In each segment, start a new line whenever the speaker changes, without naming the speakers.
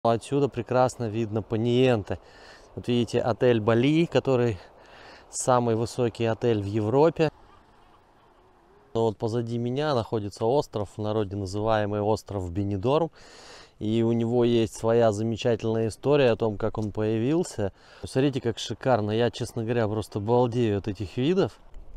Отсюда прекрасно видно Паниенте. Вот видите, отель Бали, который самый высокий отель в Европе. Но вот позади меня находится остров, в народе называемый остров Бенидорм. И у него есть своя замечательная история о том, как он появился. Смотрите, как шикарно. Я, честно говоря, просто балдею от этих видов.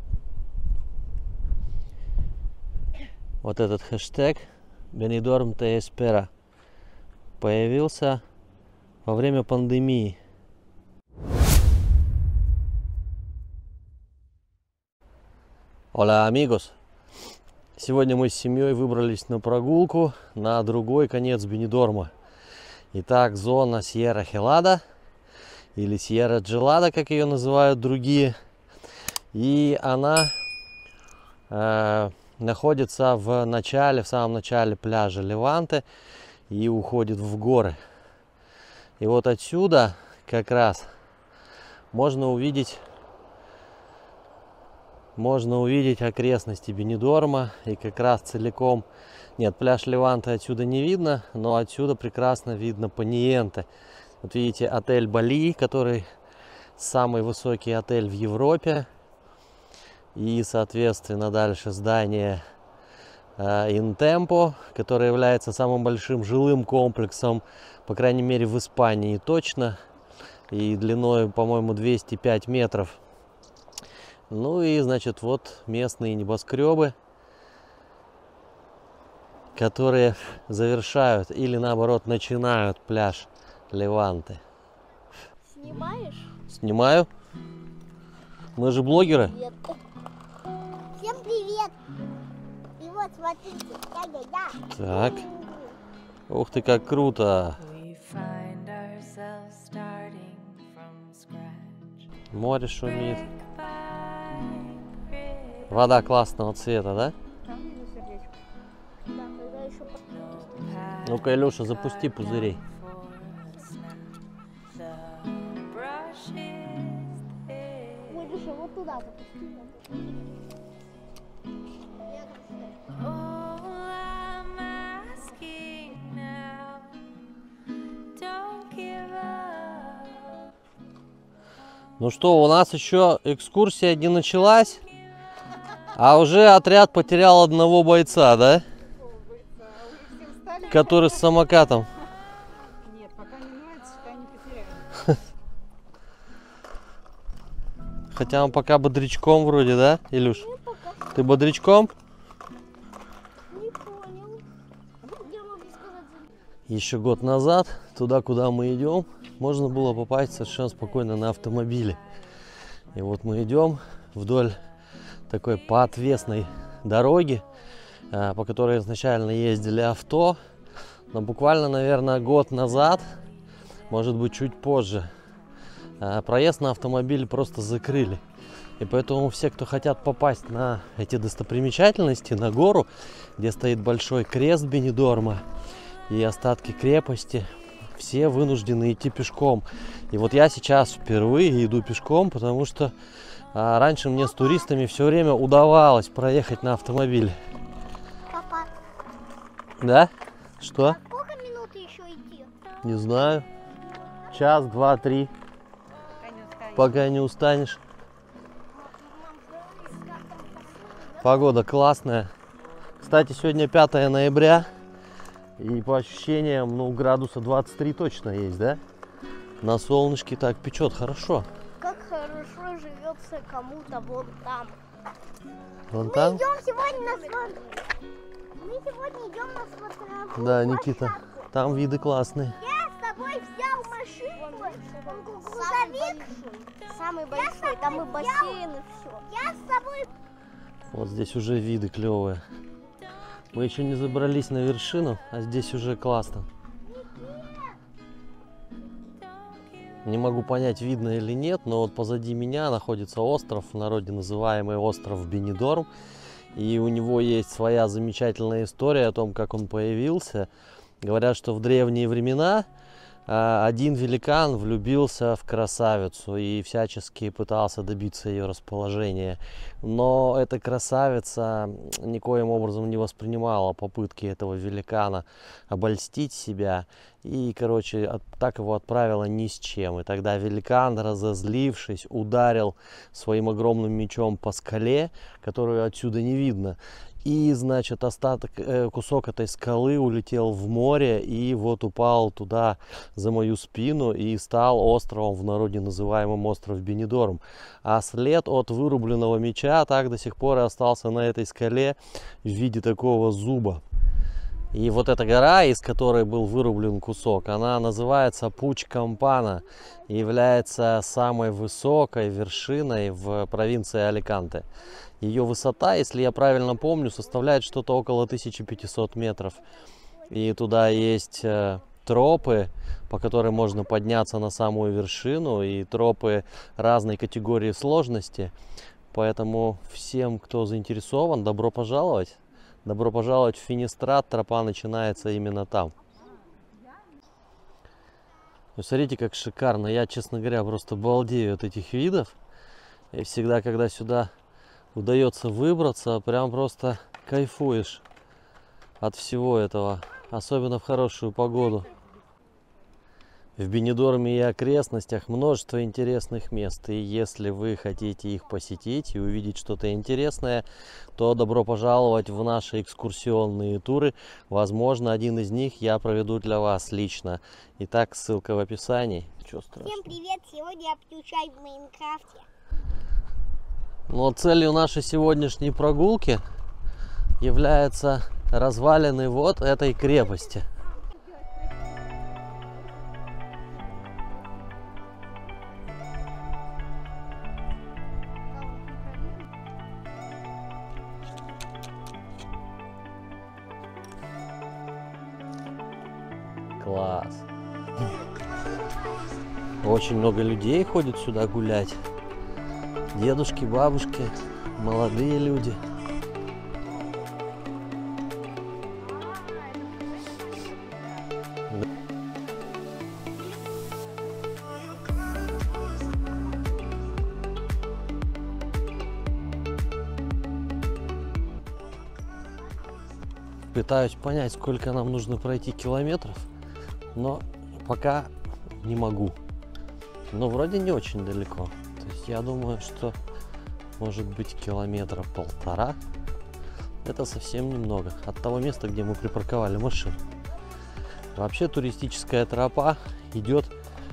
Вот этот хэштег Benidorm te espera появился во время пандемии. Hola, amigos! Сегодня мы с семьей выбрались на прогулку на другой конец Бенидорма. Итак, зона Сьерра Хелада или Сьерра Джелада, как ее называют другие. И она находится в самом начале пляжа Леванте и уходит в горы. И вот отсюда как раз можно увидеть окрестности Бенидорма и как раз целиком. Нет, пляж Леванте отсюда не видно, но отсюда прекрасно видно Паниенте. Вот видите, отель Бали, который самый высокий отель в Европе. И, соответственно, дальше здание Интемпо, которое является самым большим жилым комплексом, по крайней мере, в Испании точно. И длиной, по-моему, 205 метров. Ну и, значит, вот местные небоскребы, которые завершают или, наоборот, начинают пляж Леванте.
Снимаешь?
Снимаю. Мы же блогеры.
Нет. Всем привет! И вот, смотрите, да-да-да.
Так. Ух ты, как круто. Море шумит. Вода классного цвета, да? Ну-ка, Илюша, запусти пузырей.
Илюша, вот туда запусти.
Ну что, у нас еще экскурсия не началась, а уже отряд потерял одного бойца, да? Который с самокатом.
Нет, пока не нравится, пока не потеряли.
Хотя он пока бодрячком вроде, да, Илюш? Ты бодрячком?
Не понял. Я могу сказать.
Еще год назад, туда, куда мы идем, можно было попасть совершенно спокойно на автомобиле. И вот мы идем вдоль такой поотвесной дороги, по которой изначально ездили авто. Но буквально, наверное, год назад, может быть, чуть позже, проезд на автомобиль просто закрыли. И поэтому все, кто хотят попасть на эти достопримечательности, на гору, где стоит большой крест Бенидорма и остатки крепости, все вынуждены идти пешком. И вот я сейчас впервые иду пешком, потому что раньше мне с туристами все время удавалось проехать на автомобиле.
Папа,
Да? Что?
сколько минут еще идти?
Не знаю. Час, два, три. Пока не устанешь. Погода классная. Кстати, сегодня 5 ноября. И по ощущениям, ну, градуса 23 точно есть, да? На солнышке так печет хорошо.
Как хорошо живется кому-то вон там.
Вон там?
Мы сегодня идем на смотровую
Да, Никита.
площадку.
Там виды классные.
Я с собой взял машину. Он грузовик. Самый большой. Там и бассейн, и все. Я с собой.
Вот здесь уже виды клевые. Мы еще не забрались на вершину, а здесь уже классно. Не могу понять, видно или нет, но вот позади меня находится остров, в народе называемый остров Бенидорм. И у него есть своя замечательная история о том, как он появился. Говорят, что в древние времена один великан влюбился в красавицу и всячески пытался добиться ее расположения. Но эта красавица никоим образом не воспринимала попытки этого великана обольстить себя. И, короче, так его отправила ни с чем. И тогда великан, разозлившись, ударил своим огромным мечом по скале, которую отсюда не видно. И, значит, кусок этой скалы улетел в море и вот упал туда за мою спину и стал островом, в народе называемым остров Бенидорм. А след от вырубленного меча так до сих пор и остался на этой скале в виде такого зуба. И вот эта гора, из которой был вырублен кусок, она называется Пуч Кампана и является самой высокой вершиной в провинции Аликанте. Ее высота, если я правильно помню, составляет что-то около 1500 метров. И туда есть тропы, по которым можно подняться на самую вершину, и тропы разной категории сложности. Поэтому всем, кто заинтересован, добро пожаловать. Добро пожаловать в Финистрат, тропа начинается именно там. Ну, смотрите, как шикарно. Я, честно говоря, просто балдею от этих видов. И всегда, когда сюда удается выбраться, прям просто кайфуешь от всего этого. Особенно в хорошую погоду. В Бенидорме и окрестностях множество интересных мест. И если вы хотите их посетить и увидеть что-то интересное, то добро пожаловать в наши экскурсионные туры. Возможно, один из них я проведу для вас лично. Итак, ссылка в описании. Всем
привет! Сегодня я пью чай в Майнкрафте.
Но целью нашей сегодняшней прогулки является развалины вот этой крепости. Класс. Очень много людей ходит сюда гулять. Дедушки, бабушки, молодые люди. Пытаюсь понять, сколько нам нужно пройти километров, но пока не могу. Но вроде не очень далеко. То есть я думаю, что может быть километра полтора. Это совсем немного от того места, где мы припарковали машину. Вообще туристическая тропа идет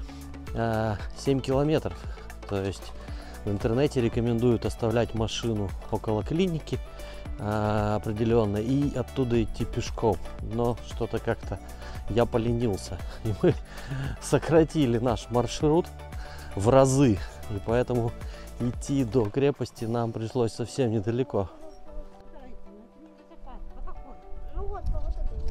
7 километров. То есть в интернете рекомендуют оставлять машину около клиники определенно и оттуда идти пешком. Но что-то как-то я поленился. И мы сократили наш маршрут в разы. И поэтому идти до крепости нам пришлось совсем недалеко.
Ну вот, по вот этой.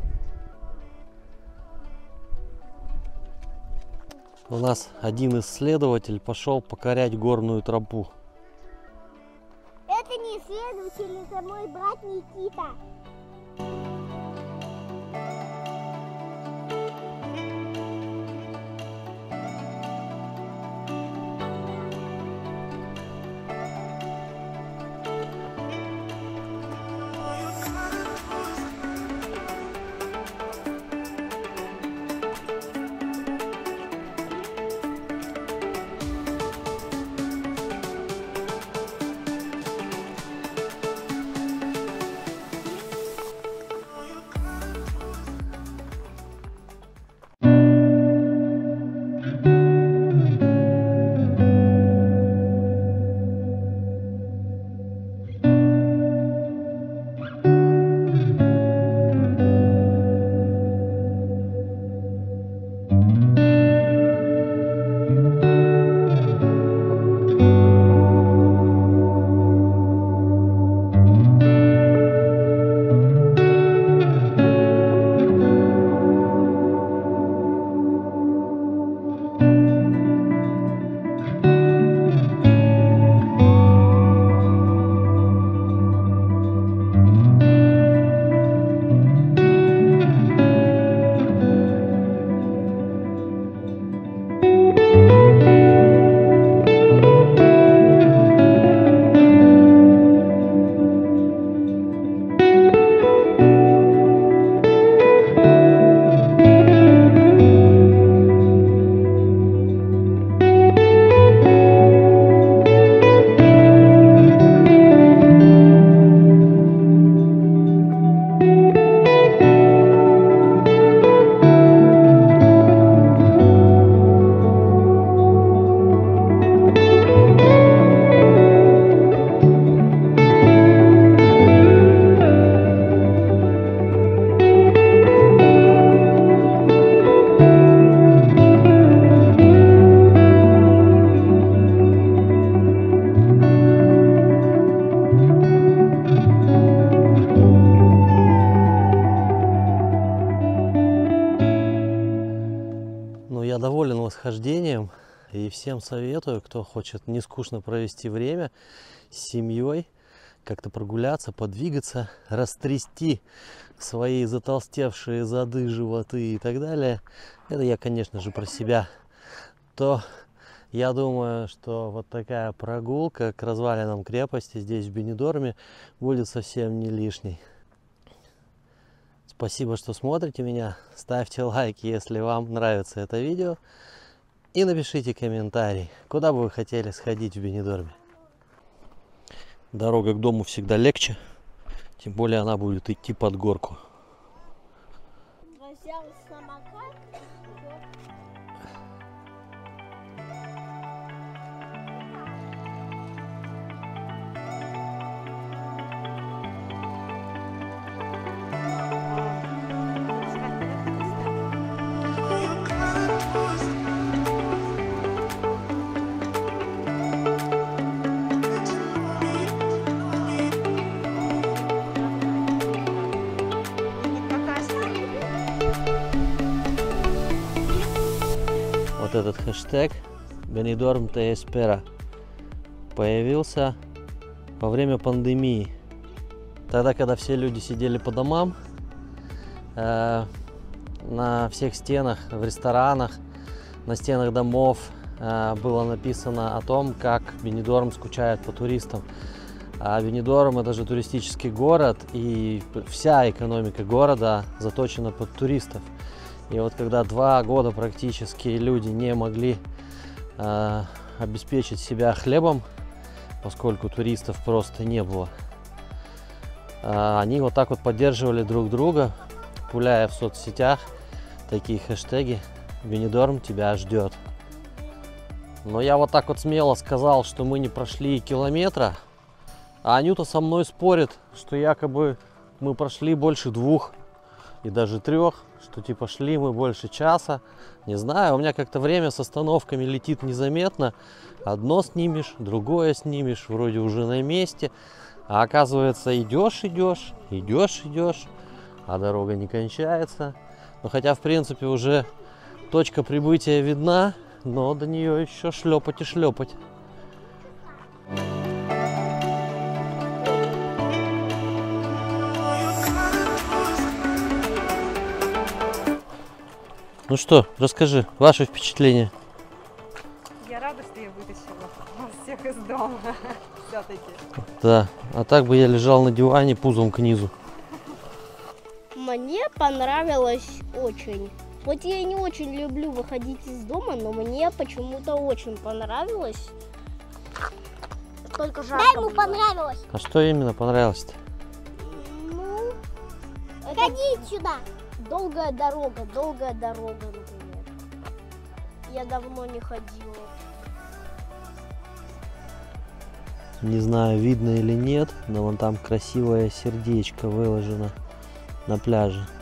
У нас один исследователь пошел покорять горную тропу.
Это не исследователь, это мой брат Никита.
я доволен восхождением и всем советую, кто хочет не скучно провести время с семьей, как-то прогуляться, подвигаться, растрясти свои затолстевшие зады, животы и так далее. Это я, конечно же, про себя. То я думаю, что вот такая прогулка к развалинам крепости здесь в Бенидорме будет совсем не лишней. Спасибо, что смотрите меня. Ставьте лайки, если вам нравится это видео. И напишите комментарий, куда бы вы хотели сходить в Бенидорме. Дорога к дому всегда легче, тем более она будет идти под горку.
Взял самокат.
Вот этот хэштег Benidorm te espera появился во время пандемии. Тогда, когда все люди сидели по домам, на всех стенах, в ресторанах, на стенах домов было написано о том, как Бенидорм скучает по туристам. А Бенидорм — это же туристический город, и вся экономика города заточена под туристов. И вот когда 2 года практически люди не могли обеспечить себя хлебом, поскольку туристов просто не было, они вот так вот поддерживали друг друга, пуляя в соцсетях такие хэштеги «Бенидорм тебя ждет». Но я вот так вот смело сказал, что мы не прошли километра, а Анюта со мной спорит, что якобы мы прошли больше 2 и даже 3, что типа шли мы больше часа. Не знаю, у меня как-то время с остановками летит незаметно. Одно снимешь, другое снимешь, вроде уже на месте. А оказывается, идешь, а дорога не кончается. Ну, хотя, в принципе, уже точка прибытия видна, но до нее еще шлепать и шлепать. Ну что, расскажи, ваши впечатления.
Я рада, что я вытащила вас всех из дома. Все-таки.
Да, а так бы я лежал на диване пузом к низу.
Мне понравилось очень. Вот я не очень люблю выходить из дома, но мне почему-то очень понравилось. Только жарко. Да, ему понравилось.
А что именно понравилось-то?
Ну, ходить сюда. Долгая дорога, например. Я давно не ходила.
Не знаю, видно или нет, но вон там красивое сердечко выложено на пляже.